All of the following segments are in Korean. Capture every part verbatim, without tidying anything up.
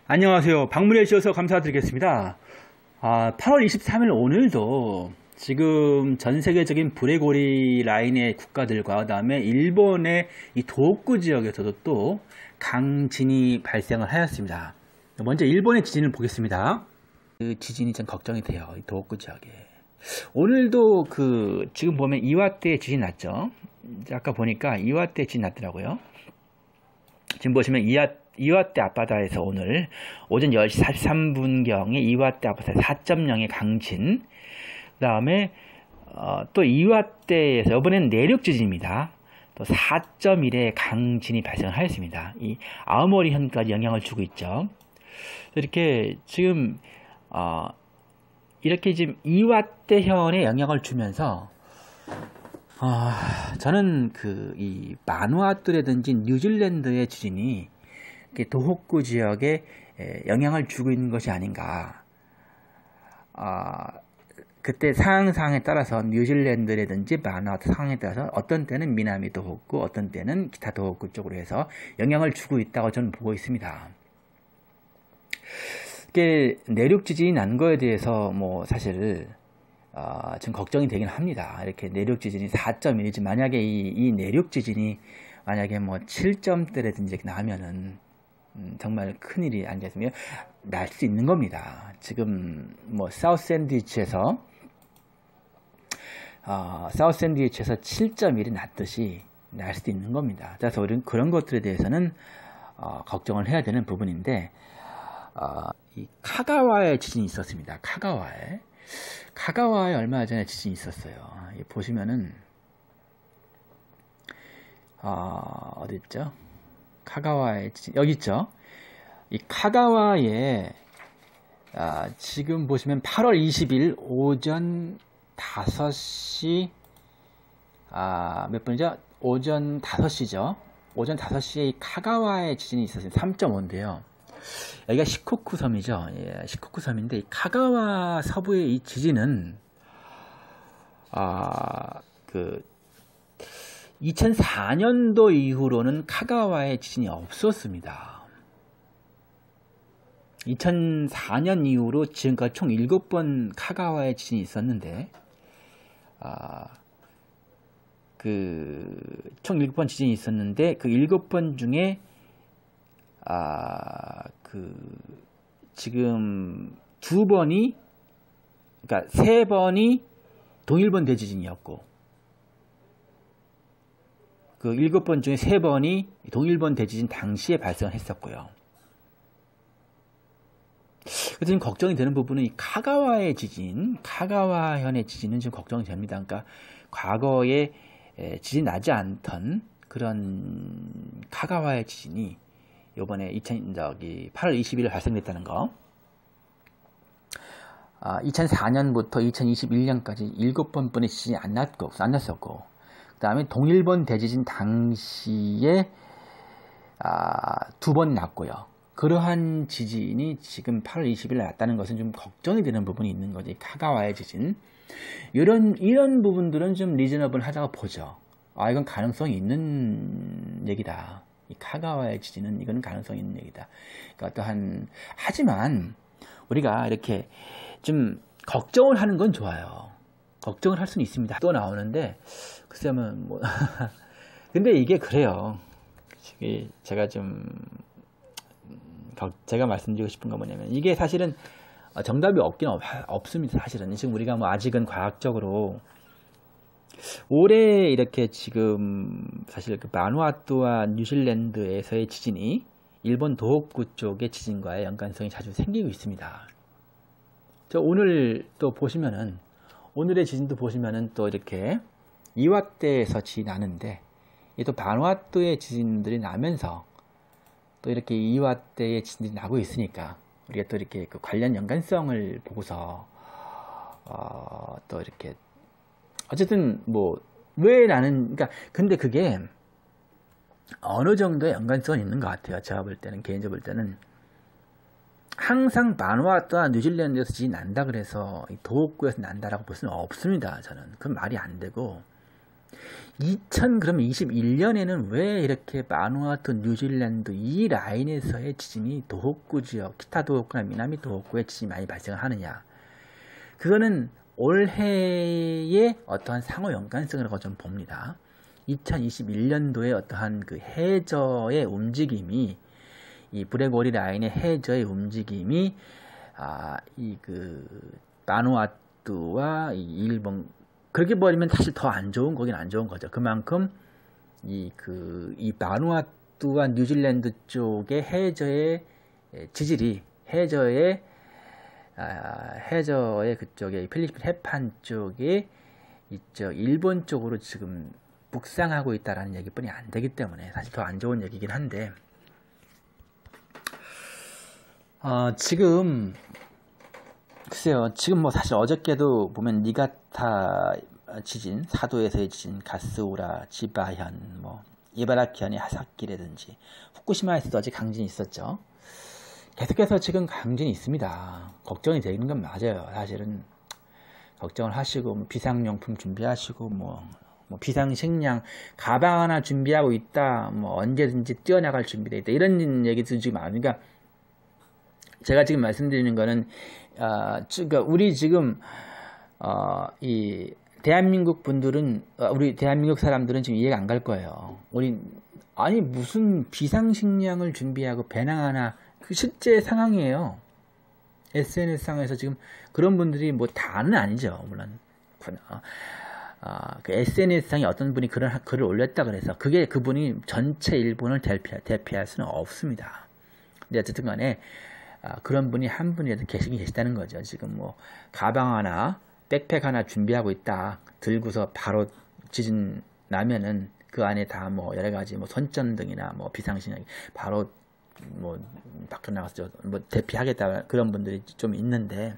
안녕하세요. 방문해 주셔서 감사드리겠습니다. 아, 팔월 이십삼일 오늘도 지금 전 세계적인 브레고리 라인의 국가들과 그다음에 일본의 이 도호쿠 지역에서도 또 강진이 발생을 하였습니다. 먼저 일본의 지진을 보겠습니다. 그 지진이 좀 걱정이 돼요. 이 도호쿠 지역에. 오늘도 그 지금 보면 이와떼 지진 났죠. 아까 보니까 이와떼 지진 났더라고요. 지금 보시면 이와, 이와떼 앞바다에서 오늘 오전 열 시 사십삼 분경에 이와떼 앞바다 사 점 영의 강진, 그 다음에 어, 또 이와떼에서 이번엔 내륙 지진입니다. 또 사 점 일의 강진이 발생하였습니다. 이 아오모리 현까지 영향을 주고 있죠. 이렇게 지금 어, 이렇게 지금 이와떼 현에 영향을 주면서 아, 저는 그, 이, 마누아투라든지 뉴질랜드의 지진이 도호쿠 지역에 영향을 주고 있는 것이 아닌가. 아, 그때 상황 상황에 따라서 뉴질랜드라든지 마누아투 상황에 따라서 어떤 때는 미나미 도호쿠, 어떤 때는 기타 도호쿠 쪽으로 해서 영향을 주고 있다고 저는 보고 있습니다. 이게 내륙 지진이 난 거에 대해서 뭐 사실 어, 좀 걱정이 되긴 합니다. 이렇게 내륙 지진이 사 점 일이지 만약에 이, 이 내륙 지진이 만약에 뭐 칠 점대라든지 나면은 음, 정말 큰일이 아니겠습니까? 날 수 있는 겁니다. 지금 뭐 사우스 샌드위치에서 어, 사우스 샌드위치에서 칠 점 일이 났듯이 날 수도 있는 겁니다. 그래서 우리는 그런 것들에 대해서는 어, 걱정을 해야 되는 부분인데 어, 이 카가와의 지진이 있었습니다. 카가와에 카가와에 얼마 전에 지진이 있었어요. 보시면은 어, 어디 있죠? 카가와의 지진 여기 있죠? 이 카가와에 아, 지금 보시면 팔월 이십일 오전 다섯 시 아, 몇 분이죠? 오전 다섯 시죠? 오전 다섯 시에 이 카가와의 지진이 있었어요. 삼 점 오인데요. 여기가 시코쿠 섬이죠. 예, 시코쿠 섬인데 이 카가와 서부의 이 지진은 아, 그 이천사 년도 이후로는 카가와의 지진이 없었습니다. 이천사 년 이후로 지금까지 총 일곱 번 카가와의 지진이 있었는데 아, 그 총 일곱 번 지진이 있었는데 그 일곱 번 중에 아, 그, 지금 두 번이, 그러니까 세 번이 동일본 대지진이었고, 그 일곱 번 중에 세 번이 동일본 대지진 당시에 발생을 했었고요. 그래서 지금 걱정이 되는 부분은 이 카가와의 지진, 카가와현의 지진은 좀 걱정이 됩니다. 그러니까 과거에 지진 나지 않던 그런 카가와의 지진이 요번에 이천, 저기, 팔월 이십일 일 발생됐다는 거. 아, 이천사 년부터 이천이십일 년까지 일곱 번뿐의 지진이 안 났고, 안 났었고, 그 다음에 동일본 대지진 당시에, 아, 두 번 났고요. 그러한 지진이 지금 팔월 이십일 일 났다는 것은 좀 걱정이 되는 부분이 있는 거지. 카가와의 지진. 이런, 이런 부분들은 좀 리저너블 하다고 보죠. 아, 이건 가능성이 있는 얘기다. 이 카가와의 지진은 이건 가능성이 있는 얘기다. 그러니까 어떠한 하지만 우리가 이렇게 좀 걱정을 하는 건 좋아요. 걱정을 할 수는 있습니다. 또 나오는데 글쎄요 뭐 근데 이게 그래요. 이게 제가 좀 제가 말씀드리고 싶은 건 뭐냐면 이게 사실은 정답이 없긴 없, 없습니다. 사실은 지금 우리가 뭐 아직은 과학적으로 올해 이렇게 지금 사실 그 바누아투와 뉴질랜드에서의 지진이 일본 도호쿠 쪽의 지진과의 연관성이 자주 생기고 있습니다. 저 오늘 또 보시면은 오늘의 지진도 보시면은 또 이렇게 이와떼에서 지진이 나는데 이 또 바누아투의 지진들이 나면서 또 이렇게 이와떼의 지진이 나고 있으니까 우리가 또 이렇게 그 관련 연관성을 보고서 어, 또 이렇게 어쨌든 뭐 왜 나는 그러니까 근데 그게 어느 정도의 연관성이 있는 것 같아요. 제가 볼 때는 개인적으로 볼 때는 항상 바누아투와 뉴질랜드에서 지진이 난다 그래서 도호쿠에서 난다라고 볼 수는 없습니다. 저는 그건 말이 안 되고 이천이십일 년에는 왜 이렇게 바누아투, 뉴질랜드 이 라인에서의 지진이 도호쿠 지역, 키타 도호쿠나 미나미 도호쿠의 지진이 많이 발생하느냐? 그거는 올해의 어떠한 상호 연관성이라고 좀 봅니다. 이천이십일 년도에 어떠한 그 해저의 움직임이, 이 브레고리 라인의 해저의 움직임이, 아, 이 그, 바누아투와 이 일본, 그렇게 버리면 사실 더 안 좋은 거긴 안 좋은 거죠. 그만큼 이 그 이 바누아투와 뉴질랜드 쪽의 해저의 지질이 해저의 아, 해저의 그쪽에 필리핀 해판 쪽에 이쪽 일본 쪽으로 지금 북상하고 있다라는 얘기뿐이 안 되기 때문에 사실 더 안 좋은 얘기긴 한데, 어, 지금 글쎄요, 지금 뭐 사실 어저께도 보면 니가타 지진, 사도에서의 지진, 가스우라, 지바현, 뭐 이바라키현의 하사키라든지 후쿠시마에서도 어제 강진이 있었죠. 계속해서 지금 강진이 있습니다. 걱정이 되는 건 맞아요. 사실은 걱정을 하시고 뭐 비상용품 준비하시고 뭐, 뭐 비상식량 가방 하나 준비하고 있다. 뭐 언제든지 뛰어나갈 준비되어 있다. 이런 얘기도 지금 안. 그러니까 제가 지금 말씀드리는 거는 어, 그러니까 우리 지금 어, 이 대한민국 분들은 어, 우리 대한민국 사람들은 지금 이해가 안 갈 거예요. 우리 아니 무슨 비상식량을 준비하고 배낭 하나, 그 실제 상황이에요. 에스엔에스 상에서 지금 그런 분들이 뭐 다는 아니죠, 물론. 어, 어, 그 에스엔에스 상에 어떤 분이 그런 글을 올렸다 그래서 그게 그분이 전체 일본을 대피, 대피할 수는 없습니다. 근데 어쨌든 간에 아, 그런 분이 한 분이라도 계시긴 계시다는 거죠. 지금 뭐 가방 하나, 백팩 하나 준비하고 있다. 들고서 바로 지진 나면은 그 안에 다 뭐 여러 가지 뭐 손전등이나 뭐 비상식량 바로 뭐 밖에 나가서 뭐 대피하겠다, 그런 분들이 좀 있는데,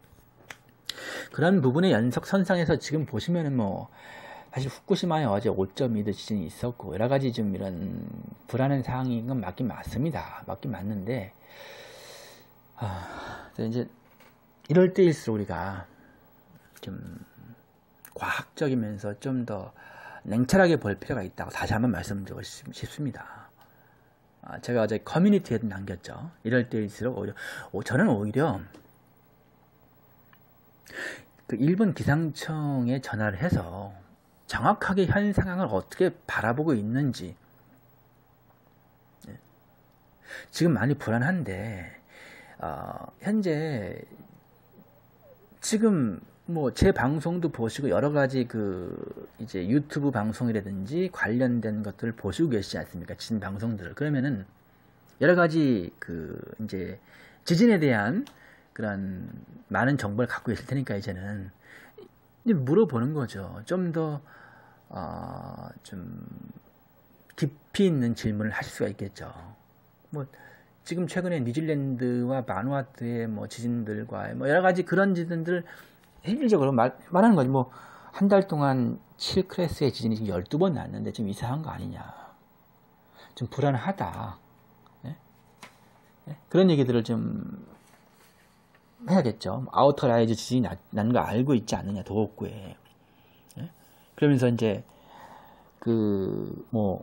그런 부분의 연속선상에서 지금 보시면은 뭐 사실 후쿠시마에 어제 오 점 이 도 지진이 있었고 여러 가지 좀 이런 불안한 상황인 건 맞긴 맞습니다. 맞긴 맞는데. 아, 이제 이럴 때일수록 우리가 좀 과학적이면서 좀 더 냉철하게 볼 필요가 있다고 다시 한번 말씀드리고 싶습니다. 아, 제가 어제 커뮤니티에도 남겼죠. 이럴 때일수록 오히려 저는 오히려 그 일본 기상청에 전화를 해서 정확하게 현 상황을 어떻게 바라보고 있는지, 지금 많이 불안한데 어, 현재 지금 뭐 제 방송도 보시고 여러 가지 그 이제 유튜브 방송이라든지 관련된 것들을 보시고 계시지 않습니까? 지진 방송들을. 그러면은 여러 가지 그 이제 지진에 대한 그런 많은 정보를 갖고 계실 테니까 이제는 이제 물어보는 거죠. 좀 더 어, 좀 깊이 있는 질문을 하실 수가 있겠죠. 뭐 지금 최근에 뉴질랜드와 바누아투의 뭐 지진들과 뭐 여러 가지 그런 지진들 실질적으로 말, 말하는 거지. 뭐 한 달 동안 칠 클래스의 지진이 지금 열두 번 났는데 지금 이상한 거 아니냐. 좀 불안하다. 네? 네? 그런 얘기들을 좀 해야겠죠. 아우터라이즈 지진이 난 거 알고 있지 않느냐, 도호쿠에. 네? 그러면서 이제 그 뭐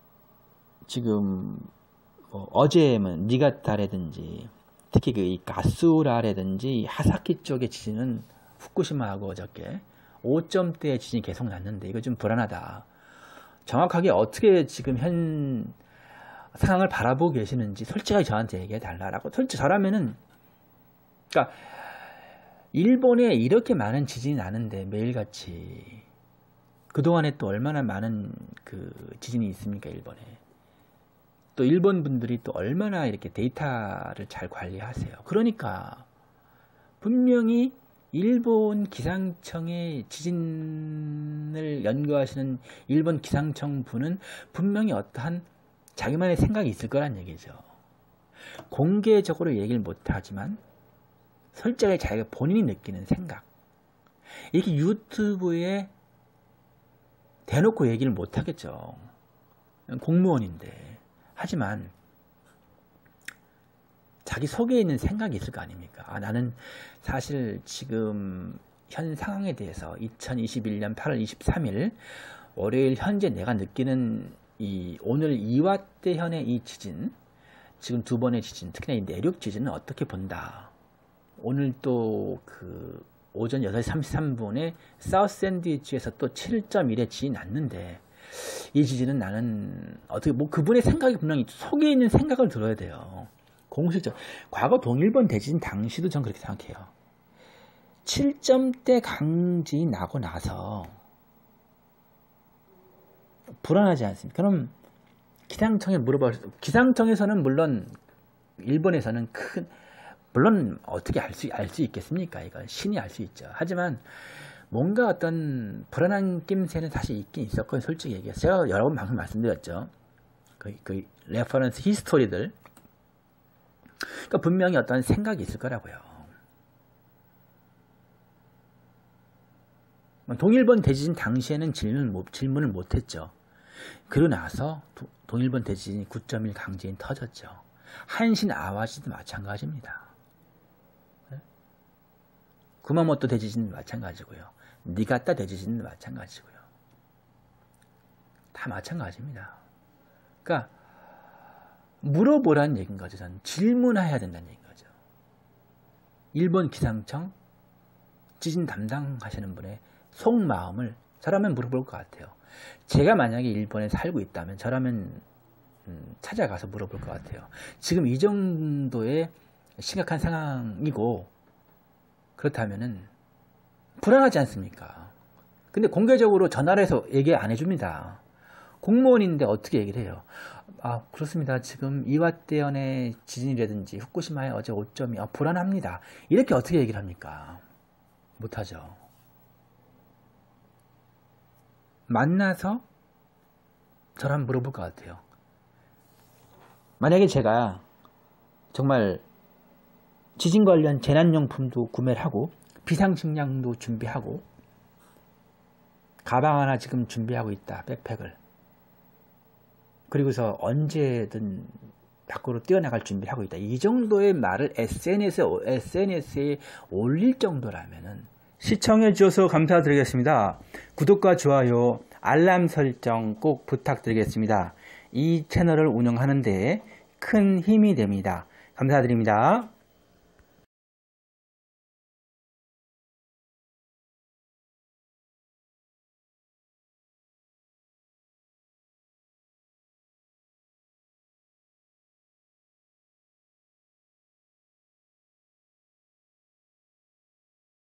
지금 뭐 어제는 니가타라든지 특히 그 이 가스우라라든지 하사키 쪽의 지진은 후쿠시마하고 어저께 오 점대의 지진이 계속 났는데 이거 좀 불안하다. 정확하게 어떻게 지금 현 상황을 바라보고 계시는지 솔직하게 저한테 얘기해 달라라고. 솔직히 저라면은, 그러니까 일본에 이렇게 많은 지진이 나는데 매일같이 그동안에 또 얼마나 많은 그 지진이 있습니까, 일본에. 또 일본 분들이 또 얼마나 이렇게 데이터를 잘 관리하세요. 그러니까 분명히 일본 기상청의 지진을 연구하시는 일본 기상청 분은 분명히 어떠한 자기만의 생각이 있을 거란 얘기죠. 공개적으로 얘기를 못하지만 솔직하게 자기가 본인이 느끼는 생각, 이렇게 유튜브에 대놓고 얘기를 못하겠죠. 공무원인데. 하지만 자기 속에 있는 생각이 있을 거 아닙니까? 아, 나는 사실 지금 현 상황에 대해서 이천이십일 년 팔월 이십삼일 월요일 현재 내가 느끼는 이 오늘 이와대현의 이 지진, 지금 두 번의 지진, 특히나 이 내륙 지진은 어떻게 본다. 오늘 또 그 오전 여덟 시 삼십삼 분에 사우스 샌드위치에서 또 칠 점 일의 지진이 났는데, 이 지진은 나는 어떻게 뭐 그분의 생각이 분명히 속에 있는 생각을 들어야 돼요. 공식적 과거 동일본 대지진 당시도 전 그렇게 생각해요. 칠 점대 강진이 나고 나서 불안하지 않습니까? 그럼 기상청에 물어봐. 기상청에서는 물론 일본에서는 큰 물론 어떻게 알 수 알 수 있겠습니까? 이건 신이 알 수 있죠. 하지만 뭔가 어떤 불안한 낌새는 사실 있긴 있었거든요. 솔직히 얘기해서 제가 여러 번 방송 말씀드렸죠. 그, 그 레퍼런스 히스토리들. 그러니까 분명히 어떤 생각이 있을 거라고요. 동일본 대지진 당시에는 질문, 질문을 못했죠. 그러고 나서 도, 동일본 대지진이 구 점 일 강진이 터졌죠. 한신 아와시도 마찬가지입니다. 구마모토 대지진도 마찬가지고요. 니가타 대지진도 마찬가지고요. 다 마찬가지입니다. 그러니까 물어보라는 얘기인 거죠. 저는 질문해야 된다는 얘기인 거죠. 일본 기상청 지진 담당하시는 분의 속마음을 저라면 물어볼 것 같아요. 제가 만약에 일본에 살고 있다면 저라면 음, 찾아가서 물어볼 것 같아요. 지금 이 정도의 심각한 상황이고 그렇다면은 불안하지 않습니까? 근데 공개적으로 전화를 해서 얘기 안 해줍니다. 공무원인데 어떻게 얘기를 해요? 아, 그렇습니다. 지금 이와대현의 지진이라든지 후쿠시마에 어제 오 점이 아, 불안합니다. 이렇게 어떻게 얘기를 합니까? 못하죠. 만나서 저를 한번 물어볼 것 같아요. 만약에 제가 정말 지진 관련 재난용품도 구매를 하고 비상식량도 준비하고 가방 하나 지금 준비하고 있다. 백팩을. 그리고서 언제든 밖으로 뛰어나갈 준비를 하고 있다. 이 정도의 말을 에스엔에스에, 에스엔에스에 올릴 정도라면은 시청해 주셔서 감사드리겠습니다. 구독과 좋아요, 알람 설정 꼭 부탁드리겠습니다. 이 채널을 운영하는 데 큰 힘이 됩니다. 감사드립니다.